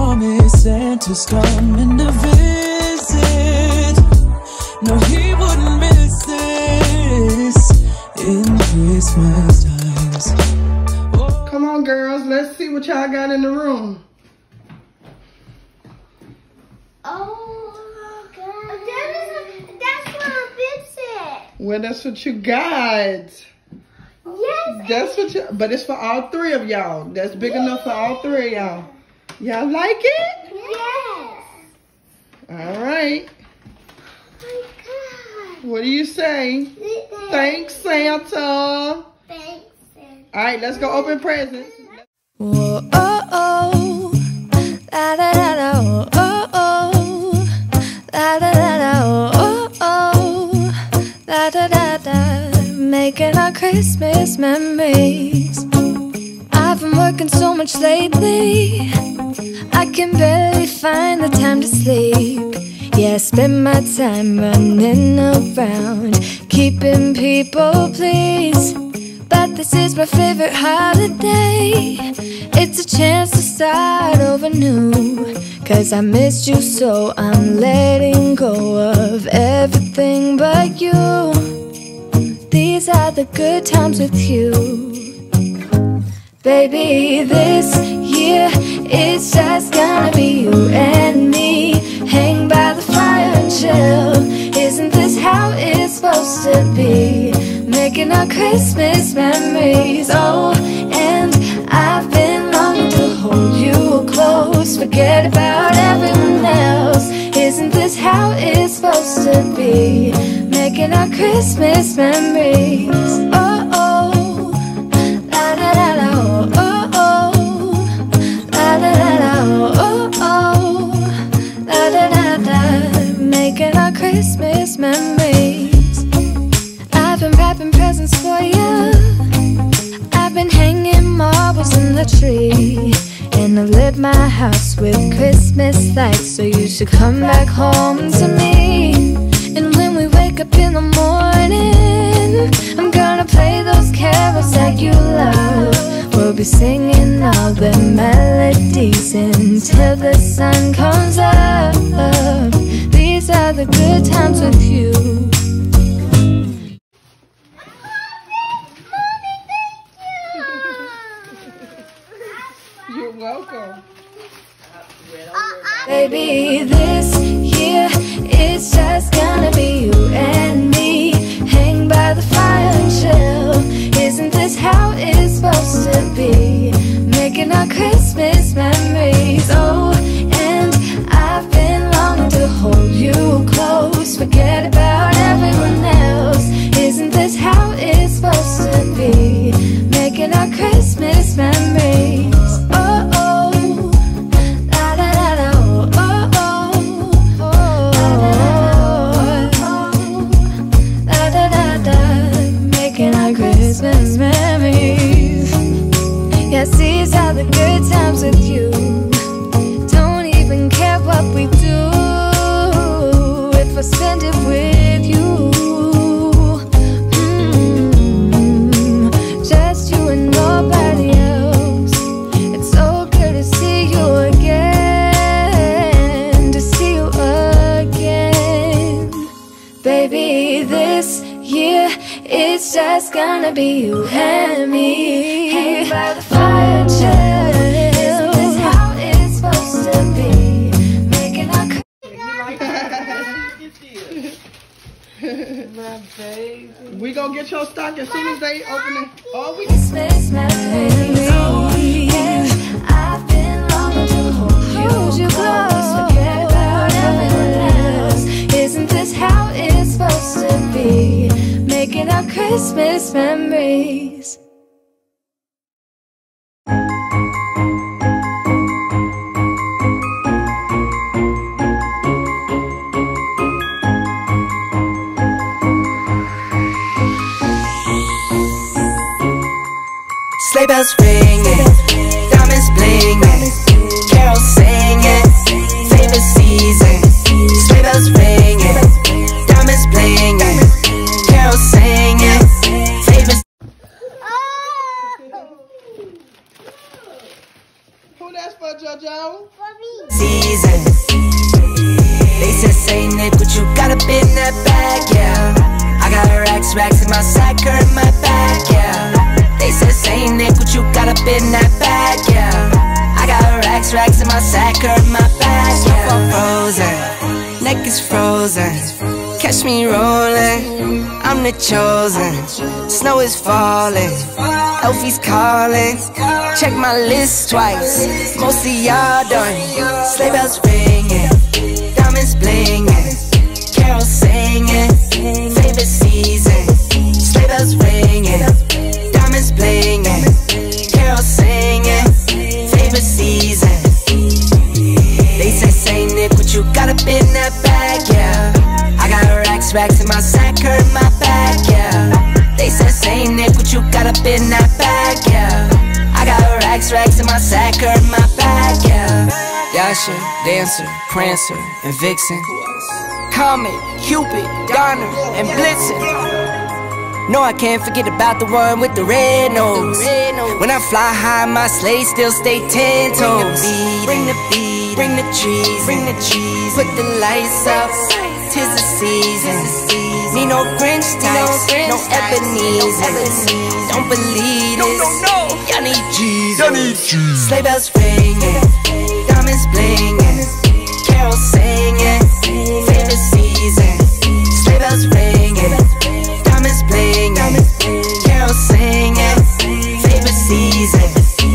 promised Santa's coming to visit. No, he wouldn't miss this in Christmas times. Oh. Come on, girls. Let's see what y'all got in the room. Oh, God. That's what I've been said. Well, that's what you got. Yes. That's what you, but it's for all three of y'all. That's big enough for all three of y'all. Y'all like it? Yes. All right. Oh, my God. What do you say? Thanks, Santa. Thanks, Santa. All right, let's go open presents. Whoa, oh, oh, la da da da, oh, oh, oh, la da da da, oh, oh, la da da da, making our Christmas memories. I've been working so much lately, I can barely find the time to sleep. Yeah, I spend my time running around, keeping people pleased. But this is my favorite holiday. It's a chance to start over new. Cause I missed you, so I'm letting go of everything but you. These are the good times with you. Baby, this year it's just gonna be you and me. Hang by the fire and chill. Isn't this how it's supposed to be? Making our Christmas memories. Oh, and I've been longing to hold you close. Forget about everyone else. Isn't this how it's supposed to be? Making our Christmas memories. Oh, oh, la da da da, oh, oh, la da da da, oh, oh, la da da da, making our Christmas memories. I've been wrapping presents for you. I've been hanging marbles in the tree, and I've lit my house with Christmas lights. So you should come back home to me. And when we wake up in the morning, I'm gonna play those carols that you love. We'll be singing all the melodies until the sun comes up. These are the good times with you. You're welcome. Baby, this year it's just gonna be you and me. Hang by the fire and chill. Isn't this how it's supposed to be? Making our Christmas memories. Oh, and I've been longing to hold you close. Forget about everyone else. Isn't this how it's supposed to be? Making our Christmas memories. Oh, oh, la da da da, oh, oh, oh, la da da da, making our Christmas memories. Yes, these are the good times with you. Don't even care what we do if I spend it with you. Just you and nobody else. It's so good to see you again, to see you again. Baby, this year it's just gonna be you and me. Hang by the fire and chill. Isn't this how it's supposed to be? Making our My baby. We gonna get your stock as soon as they open it. Oh, we Christmas memories. And I've been longing to hold you close. Forget about everyone else. Isn't this how it's supposed to be? Making our Christmas memories. Sleigh bells ringing, diamonds blinging, carols singing, favorite season. Sleigh bells ringing, diamonds blinging, carols singing, favorite. Who that's for, JoJo? for me. Season. They said, say Nick, what you got up in that bag, yeah. I got racks in my sack or in my bag, yeah. They said, say Nick, what you got up in that bag, yeah. I got racks in my sack or in my bag, yeah. Snowfall frozen, neck is frozen. Catch me rolling, I'm the chosen. Snow is falling, Elfie's calling. Check my list twice, most of y'all done. Sleigh bells ringing, diamonds blinging, carols singing, favorite season. Sleigh bells ringing, diamonds blinging, carols singing, favorite season. They say Nick, what you got up in that bag, yeah. I got racks in my sack or in my bag, yeah. They say Nick, what you got up in that bag, yeah. I got racks in my sack or in my bag, yeah. Yasha, Dancer, Prancer, and Vixen, Comet, Cupid, Donner, and Blitzen. No, I can't forget about the one with the red nose. When I fly high, my sleigh still stay 10 toes. Bring the beat, bring the cheese, put the lights up. 'Tis the season. Need no Grinch types, no Ebenezer. Don't believe this. Y'all need Jesus. Sleigh bells ringing, diamonds blinging, carols singing, favorite season. Sleigh bells ringing, diamonds blinging, carols singing, favorite season.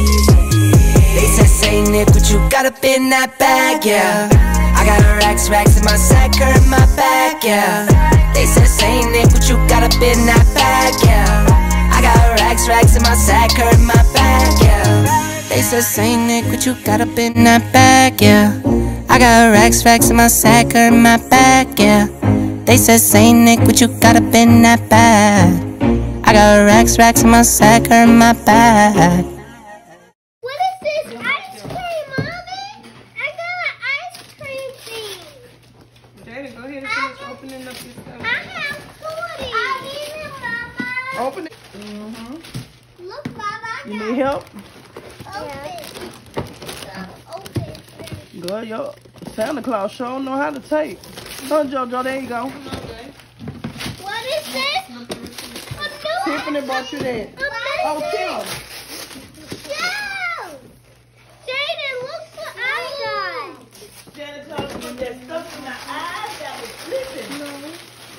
They said, say Nick, what you got up in that bag, yeah. I got racks in my sack or in my bag, yeah. They said, say Nick, what you got up in that bag, yeah. I got racks in my sack or in my bag, yeah. They said, say Nick, what you got up in that bag, yeah. I got racks in my sack or in my bag, yeah. They said, say Nick, what you got up in that bag. I got racks in my sack or in my bag. What is this ice cream, Mommy? I got an ice cream thing. Jada, go ahead and finish opening up this stuff. I have 40. I need it, Mama. Open it. Look, Mama. I You got need help? open. Girl, your Santa Claus sure know how to take. Come on, JoJo, there you go. What is this? Tiffany brought you that. Oh, Tim. Yo! Jaden, look what I got. Santa Claus put that stuff in my eyes that was flipping.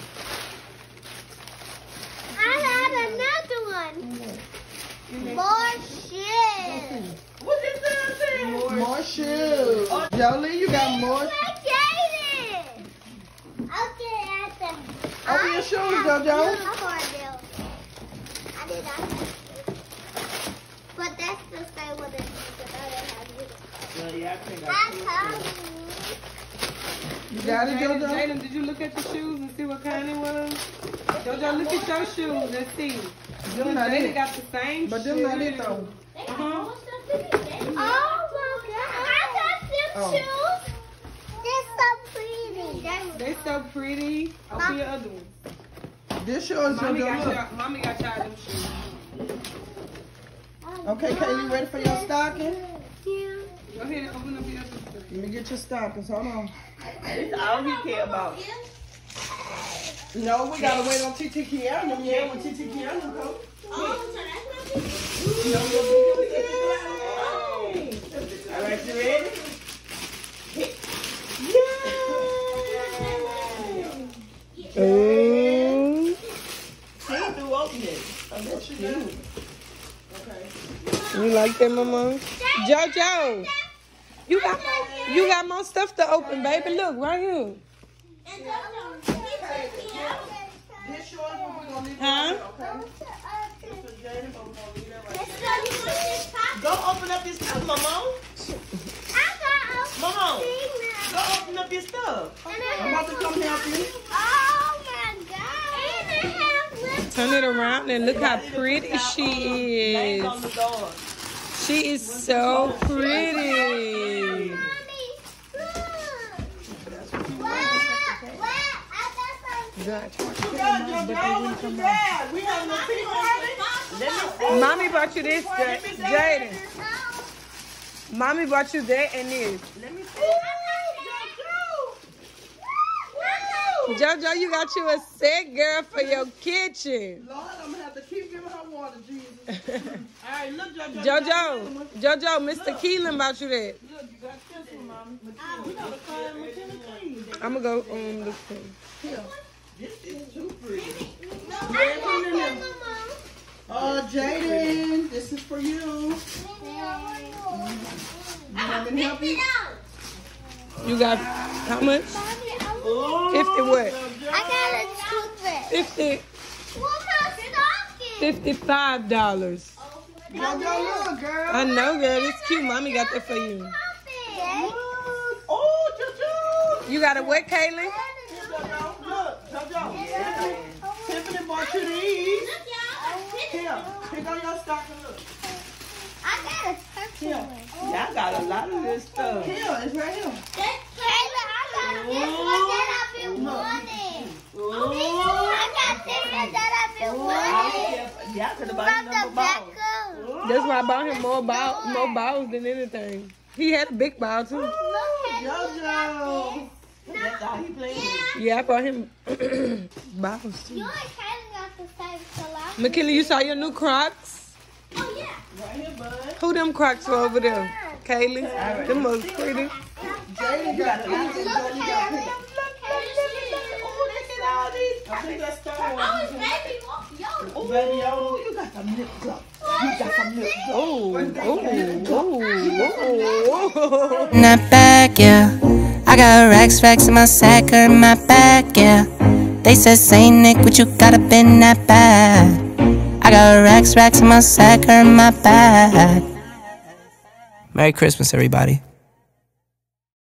I had another one. More shoes. What did Santa say? More shoes. Jolie, you got more. Jaden. Okay, at them. Open your shoes, JoJo. I did not. But that's the same one that Yeah, I think I told you got it, JoJo? Jaden, did you look at your shoes and see what kind it was? JoJo, look at your shoes and see. Them not Jaden it. got the same But shoes. them not it, though. Uh-huh. Oh my God! I got them shoes. They're so pretty. They so pretty. Open your other ones. This yours, Mommy JoJo. Look. got y'all them shoes. Okay, Kay, you ready for your stocking? Go ahead and open up your other stuff. Let me get your stockings. Hold on. That's all he care about. No, we gotta wait on TT Kiana. Yeah, when TT Kiana comes. All right, you ready? Yay! See, do open it. I bet you do. Okay. You like that, Mama? JoJo, you got more stuff to open, baby. Look right here. This yours, we're gonna leave it Huh? okay? Go open up your stuff, Mama. Mama, go open up your stuff. I'm about to come help you. Oh my God! And I have lip. Turn it around and look how pretty she Names is. on the door. She is so pretty. Mommy, look. What? I got some. We having a tea party? Mommy brought you this, Jaden. Mommy bought you that and this. Let me see. JoJo, you got you a set, girl, for your kitchen. Lord, I'm gonna have to keep giving her water, Jesus. All right, look, JoJo, Mr. Keelan bought you that. Look, you got this one, Mommy. We gotta find McKinley clean. I'm gonna go this thing. Here. This is too pretty. Mama. Jaden, this is for you. You want me to help you? You got how much? 50 what? I got a toothbrush. 50. What my stocking? $55. JoJo, look, girl. I know, girl. It's cute. Mommy got that for you. Look. Oh, JoJo. You got a what, Kaylin? Look, JoJo. Tiffany bought you these. Here, pick on your stocking, look. I got a turkey one. Y'all got a lot of this stuff. Here, it's right here. Taylor, I got this one that I've been wanting. I got this one that I've been wanting. Y'all could have bought From the number back balls. up. That's why I bought him more balls than anything. He had a big ball too. Look at JoJo. That's all he playing with. Yeah, I bought him balls too. you and Kaylin got the same color. McKinley, you saw your new Crocs? Oh, yeah. Right here, bud. Who them Crocs for over there? Kaylee? Them was pretty. Jaden, you got to Look, pick. Kaylin. All these. I think that's Star Oh, Wars. it's baby. Yo. Baby, you got some lip gloss. You got some lip gloss. In that bag, yeah. I got racks in my sack or in my bag, yeah. They said, say Nick, what you got up in that bag? I got racks in my sack or in my bag. Merry Christmas, everybody.